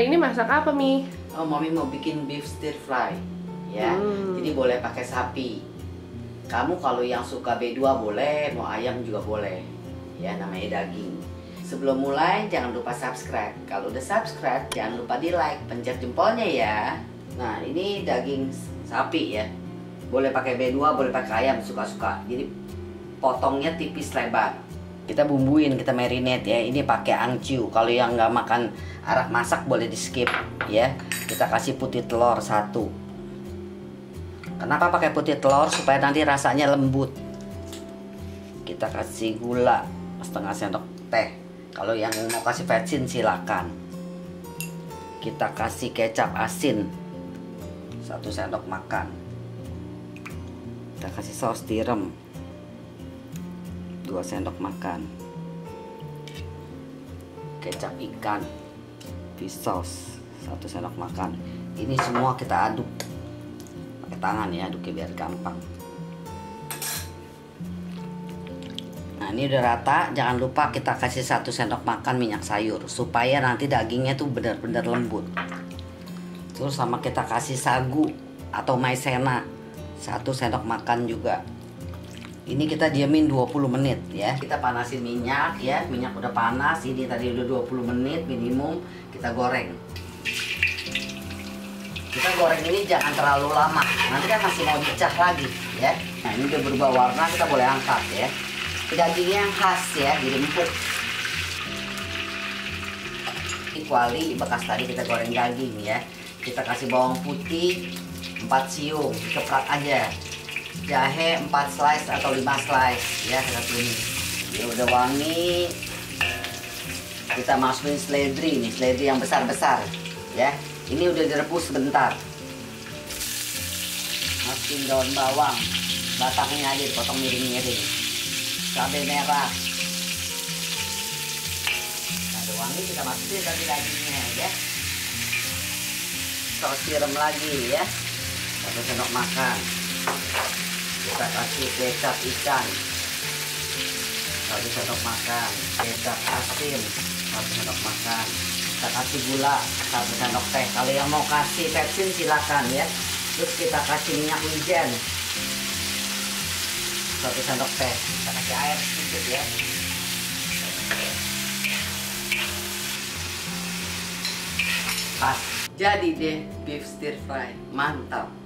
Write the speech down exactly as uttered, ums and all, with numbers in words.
hari ini masak apa, Mi? Oh, Mami mau bikin beef stir fry, ya. Hmm. Jadi boleh pakai sapi. Kamu kalau yang suka B dua boleh, mau ayam juga boleh. Ya, namanya daging. Sebelum mulai, jangan lupa subscribe. Kalau udah subscribe, jangan lupa di like, pencet jempolnya ya. Nah, ini daging sapi ya. Boleh pakai B dua, boleh pakai ayam, suka-suka. Jadi potongnya tipis lebar. Kita bumbuin, kita marinate ya. Ini pakai angciu. Kalau yang nggak makan arak masak boleh di skip ya. Kita kasih putih telur satu. Kenapa pakai putih telur? Supaya nanti rasanya lembut. Kita kasih gula setengah sendok teh. Kalau yang mau kasih vetsin silakan. Kita kasih kecap asin satu sendok makan. Kita kasih saus tiram dua sendok makan. Kecap ikan, fish sauce satu sendok makan. Ini semua kita aduk pakai tangan ya, aduknya biar gampang. Nah, ini udah rata. Jangan lupa kita kasih satu sendok makan minyak sayur supaya nanti dagingnya tuh benar-benar lembut. Terus sama kita kasih sagu atau maizena satu sendok makan juga. Ini kita diamin dua puluh menit ya. Kita panasin minyak ya. Minyak udah panas. Ini tadi udah dua puluh menit minimum. Kita goreng. Kita goreng ini jangan terlalu lama. Nanti kan masih mau dicah lagi ya. Nah, ini udah berubah warna, kita boleh angkat ya. Dagingnya yang khas ya, jadi empuk. Ini kuali bekas tadi kita goreng daging ya. Kita kasih bawang putih empat siung, dikeprak aja. Jahe empat slice atau lima slice ya, kita tumis. Ya udah wangi. Kita masukin seledri nih, seledri yang besar-besar ya. Ini udah direbus sebentar. Masukin daun bawang, batangnya aja dipotong miring-miring. Cabai merah. Nah, udah wangi, kita masukin tadi dagingnya ya. Saus tiram lagi ya, satu sendok makan. Kita kasih kecap ikan satu sendok makan, kecap asin satu sendok makan. Kita kasih gula satu sendok teh. Kalau yang mau kasih vetsin silakan ya. Terus kita kasih minyak wijen satu sendok teh. Kita kasih air sedikit ya. Pas. Jadi deh beef stir fry, mantap.